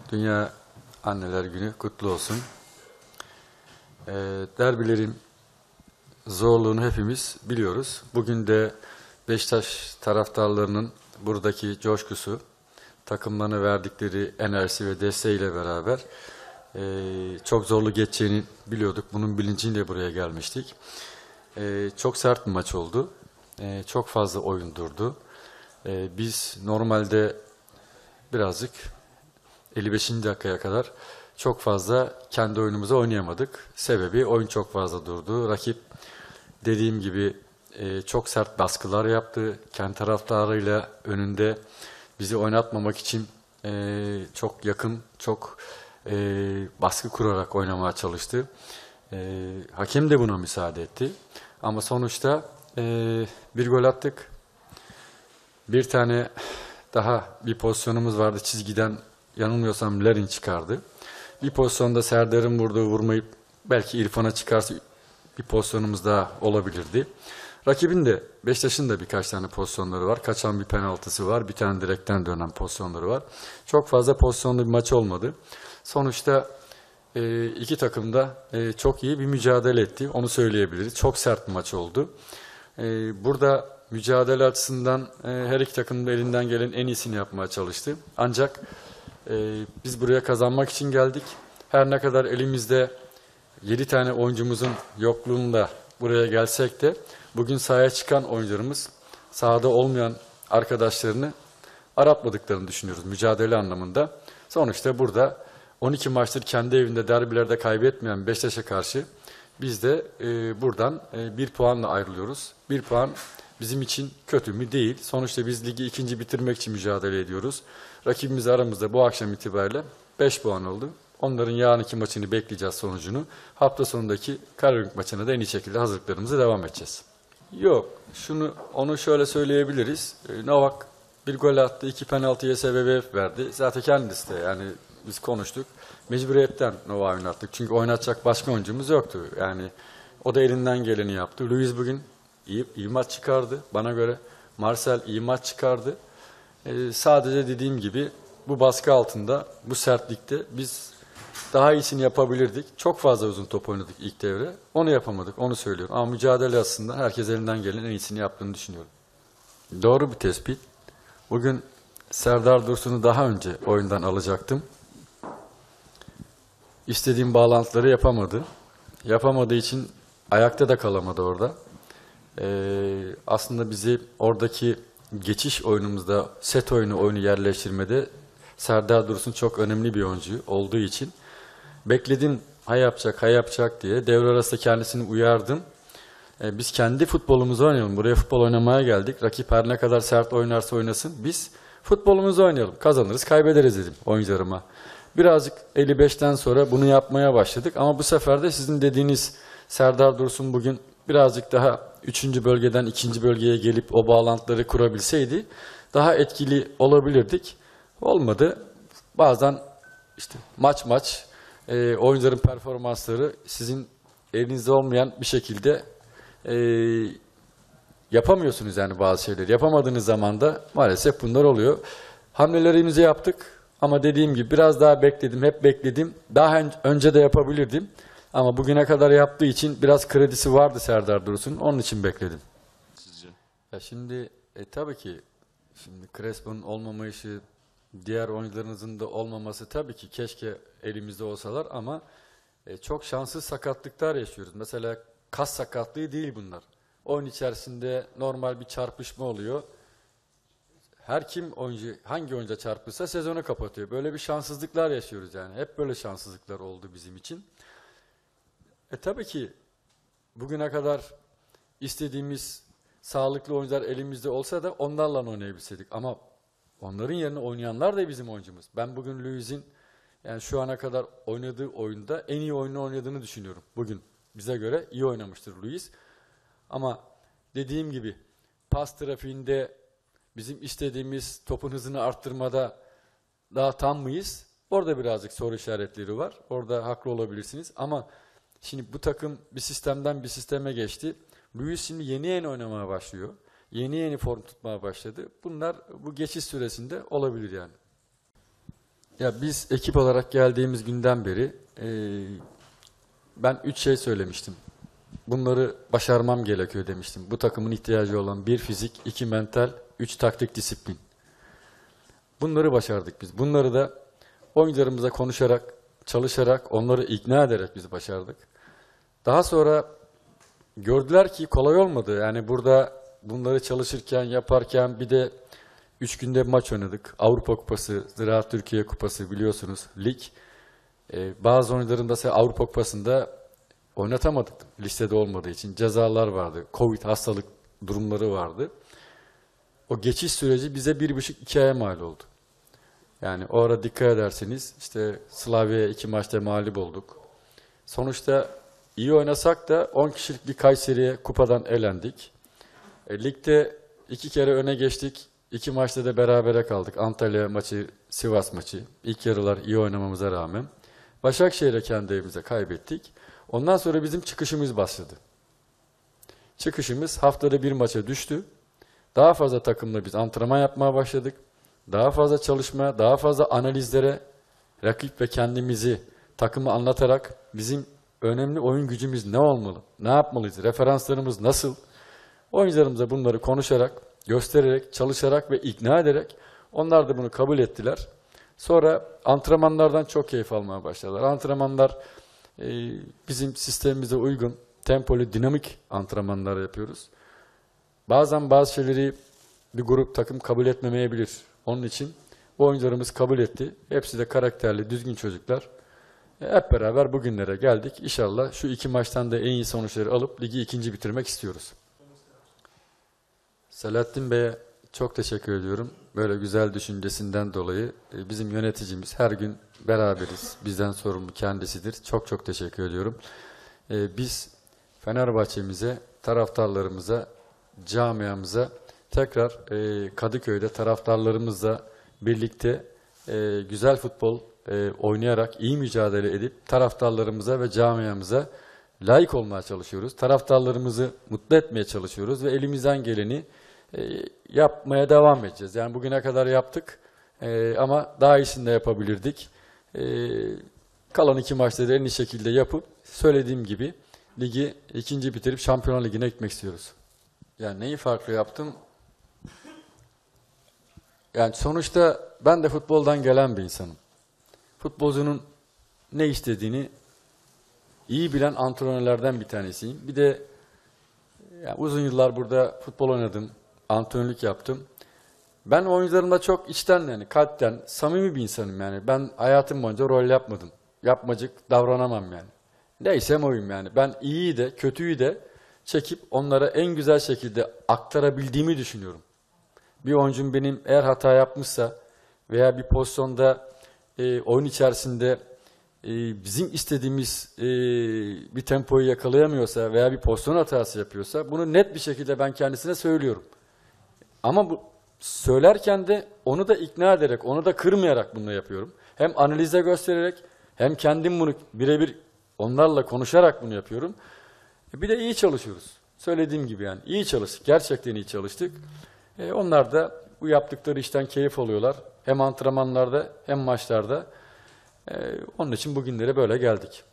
Dünya Anneler Günü kutlu olsun. Derbilerin zorluğunu hepimiz biliyoruz. Bugün de Beşiktaş taraftarlarının buradaki coşkusu, takımlarına verdikleri enerjisi ve desteğiyle beraber çok zorlu geçeceğini biliyorduk. Bunun bilinciyle buraya gelmiştik. Çok sert bir maç oldu. Çok fazla oyun durdu. Biz normalde birazcık 55. dakikaya kadar çok fazla kendi oyunumuzu oynayamadık. Sebebi oyun çok fazla durdu. Rakip dediğim gibi çok sert baskılar yaptı. Kendi taraftarıyla önünde bizi oynatmamak için çok yakın, çok baskı kurarak oynamaya çalıştı. Hakem de buna müsaade etti. Ama sonuçta bir gol attık. Bir tane daha bir pozisyonumuz vardı çizgiden. Yanılmıyorsam Larin çıkardı. Bir pozisyonda Serdar'ın vurduğu vurmayıp belki İrfan'a çıkarsa bir pozisyonumuz daha olabilirdi. Rakibin de Beşiktaş'ın da birkaç tane pozisyonları var. Kaçan bir penaltısı var. Bir tane direkten dönen pozisyonları var. Çok fazla pozisyonlu bir maç olmadı. Sonuçta iki takım da çok iyi bir mücadele etti. Onu söyleyebiliriz. Çok sert bir maç oldu. Burada mücadele açısından her iki takımın da elinden gelen en iyisini yapmaya çalıştı. Ancak biz buraya kazanmak için geldik. Her ne kadar elimizde 7 tane oyuncumuzun yokluğunda buraya gelsek de bugün sahaya çıkan oyuncularımız sahada olmayan arkadaşlarını aratmadıklarını düşünüyoruz mücadele anlamında. Sonuçta burada 12 maçtır kendi evinde derbilerde kaybetmeyen Beşiktaş'a karşı biz de buradan bir puanla ayrılıyoruz. Bir puan bizim için kötü mü? Değil. Sonuçta biz ligi ikinci bitirmek için mücadele ediyoruz. Rakibimiz aramızda bu akşam itibariyle 5 puan oldu. Onların yarınki maçını bekleyeceğiz sonucunu. Hafta sonundaki Karagümrük maçına da en iyi şekilde hazırlıklarımıza devam edeceğiz. Yok, onu şöyle söyleyebiliriz. Novak bir gol attı, 2 penaltıya sebebiyet verdi. Zaten kendisi de yani biz konuştuk. Mecburiyetten Novak'ı oynattık. Çünkü oynatacak başka oyuncumuz yoktu. Yani o da elinden geleni yaptı. Luis bugün iyi maç çıkardı bana göre. Marcel iyi maç çıkardı. Sadece dediğim gibi bu baskı altında, bu sertlikte biz daha iyisini yapabilirdik. Çok fazla uzun top oynadık ilk devre. Onu yapamadık, onu söylüyorum. Ama mücadele aslında herkes elinden gelen en iyisini yaptığını düşünüyorum. Doğru bir tespit. Bugün Serdar Dursun'u daha önce oyundan alacaktım. İstediğim bağlantıları yapamadı. Yapamadığı için ayakta da kalamadı orada. Aslında bizi oradaki geçiş oyunumuzda, set oyunu yerleştirmede Serdar Dursun çok önemli bir oyuncu olduğu için bekledim ha yapacak diye. Devre arasında kendisini uyardım. Biz kendi futbolumuzu oynayalım. Buraya futbol oynamaya geldik. Rakip her ne kadar sert oynarsa oynasın. Biz futbolumuzu oynayalım. Kazanırız, kaybederiz dedim oyuncularıma. Birazcık 55'ten sonra bunu yapmaya başladık. Ama bu sefer de sizin dediğiniz Serdar Dursun bugün birazcık daha 3. bölgeden 2. bölgeye gelip o bağlantıları kurabilseydi daha etkili olabilirdik. Olmadı. Bazen işte maç oyuncuların performansları sizin elinizde olmayan bir şekilde yapamıyorsunuz yani bazı şeyleri. Yapamadığınız zaman da maalesef bunlar oluyor. Hamlelerimizi yaptık ama dediğim gibi biraz daha bekledim, hep bekledim. Daha önce de yapabilirdim. Ama bugüne kadar yaptığı için biraz kredisi vardı Serdar Dursun. Onun için bekledim. Sizce? Ya şimdi tabii ki şimdi Crespo'nun olmamayışı, diğer oyuncularınızın da olmaması tabii ki keşke elimizde olsalar ama çok şanssız sakatlıklar yaşıyoruz. Mesela kas sakatlığı değil bunlar. Oyun içerisinde normal bir çarpışma oluyor. Hangi oyuncuya çarpırsa sezonu kapatıyor. Böyle bir şanssızlıklar yaşıyoruz yani. Hep böyle şanssızlıklar oldu bizim için. Tabii ki bugüne kadar istediğimiz sağlıklı oyuncular elimizde olsa da onlarla oynayabilseydik. Ama onların yerine oynayanlar da bizim oyuncumuz. Ben bugün Luis'in yani şu ana kadar oynadığı oyunda en iyi oyunu oynadığını düşünüyorum. Bugün bize göre iyi oynamıştır Luis. Ama dediğim gibi pas trafiğinde bizim istediğimiz topun hızını arttırmada daha tam mıyız? Orada birazcık soru işaretleri var. Orada haklı olabilirsiniz. Ama şimdi bu takım bir sistemden bir sisteme geçti. Luis şimdi yeni oynamaya başlıyor. Yeni form tutmaya başladı. Bunlar bu geçiş süresinde olabilir yani. Ya biz ekip olarak geldiğimiz günden beri ben 3 şey söylemiştim. Bunları başarmam gerekiyor demiştim. Bu takımın ihtiyacı olan 1 fizik, 2 mental, 3 taktik disiplin. Bunları başardık biz. Bunları da oyuncularımıza konuşarak, çalışarak, onları ikna ederek biz başardık. Daha sonra gördüler ki kolay olmadı. Yani burada bunları çalışırken, yaparken bir de 3 günde bir maç oynadık. Avrupa Kupası, Ziraat Türkiye Kupası biliyorsunuz, lig. Bazı oyuncuların mesela Avrupa Kupası'nda oynatamadık listede olmadığı için. Cezalar vardı, Covid hastalık durumları vardı. O geçiş süreci bize 1,5-2 aya mal oldu. Yani o ara dikkat ederseniz işte Slavya'ya 2 maçta mağlup olduk. Sonuçta iyi oynasak da 10 kişilik bir Kayseri'ye kupadan elendik. Ligde 2 kere öne geçtik. 2 maçta da berabere kaldık. Antalya maçı, Sivas maçı. İlk yarılar iyi oynamamıza rağmen. Başakşehir'e kendi evimize kaybettik. Ondan sonra bizim çıkışımız başladı. Çıkışımız haftada 1 maça düştü. Daha fazla takımla biz antrenman yapmaya başladık. Daha fazla çalışmaya, daha fazla analizlere, rakip ve kendimizi takımı anlatarak bizim önemli oyun gücümüz ne olmalı, ne yapmalıyız, referanslarımız nasıl? Oyuncularımıza bunları konuşarak, göstererek, çalışarak ve ikna ederek onlar da bunu kabul ettiler. Sonra antrenmanlardan çok keyif almaya başladılar. Antrenmanlar bizim sistemimize uygun, tempolu, dinamik antrenmanlar yapıyoruz. Bazen bazı şeyleri bir grup takım kabul etmemeyebilir. Onun için bu oyuncularımız kabul etti. Hepsi de karakterli, düzgün çocuklar. Hep beraber bugünlere geldik. İnşallah şu 2 maçtan da en iyi sonuçları alıp ligi 2. bitirmek istiyoruz. Selahattin Bey'e çok teşekkür ediyorum. Böyle güzel düşüncesinden dolayı. Bizim yöneticimiz, her gün beraberiz. Bizden sorumlu kendisidir. Çok çok teşekkür ediyorum. Biz Fenerbahçe'mize, taraftarlarımıza, camiamıza tekrar Kadıköy'de taraftarlarımızla birlikte güzel futbol oynayarak, iyi mücadele edip taraftarlarımıza ve camiamıza layık olmaya çalışıyoruz. Taraftarlarımızı mutlu etmeye çalışıyoruz ve elimizden geleni yapmaya devam edeceğiz. Yani bugüne kadar yaptık ama daha iyisini de yapabilirdik. Kalan 2 maçta da en iyi şekilde yapıp söylediğim gibi ligi 2. bitirip Şampiyonlar Ligi'ne gitmek istiyoruz. Yani neyi farklı yaptım? Yani sonuçta ben de futboldan gelen bir insanım. Futbolcunun ne istediğini iyi bilen antrenörlerden bir tanesiyim. Bir de yani uzun yıllar burada futbol oynadım, antrenörlük yaptım. Ben oyuncularımla çok içten, yani kalpten, samimi bir insanım yani. Ben hayatım boyunca rol yapmadım. Yapmacık davranamam yani. Neysem oyum yani. Ben iyiyi de kötüyü de çekip onlara en güzel şekilde aktarabildiğimi düşünüyorum. Bir oyuncum benim eğer hata yapmışsa veya bir pozisyonda oyun içerisinde bizim istediğimiz bir tempoyu yakalayamıyorsa veya bir pozisyon hatası yapıyorsa bunu net bir şekilde ben kendisine söylüyorum. Ama bu söylerken de onu da ikna ederek, onu da kırmayarak bunu yapıyorum. Hem analize göstererek hem kendim bunu birebir onlarla konuşarak bunu yapıyorum. Bir de iyi çalışıyoruz. Söylediğim gibi yani iyi çalıştık. Gerçekten iyi çalıştık. Onlar da bu yaptıkları işten keyif alıyorlar. Hem antrenmanlarda hem maçlarda. Onun için bugünlere böyle geldik.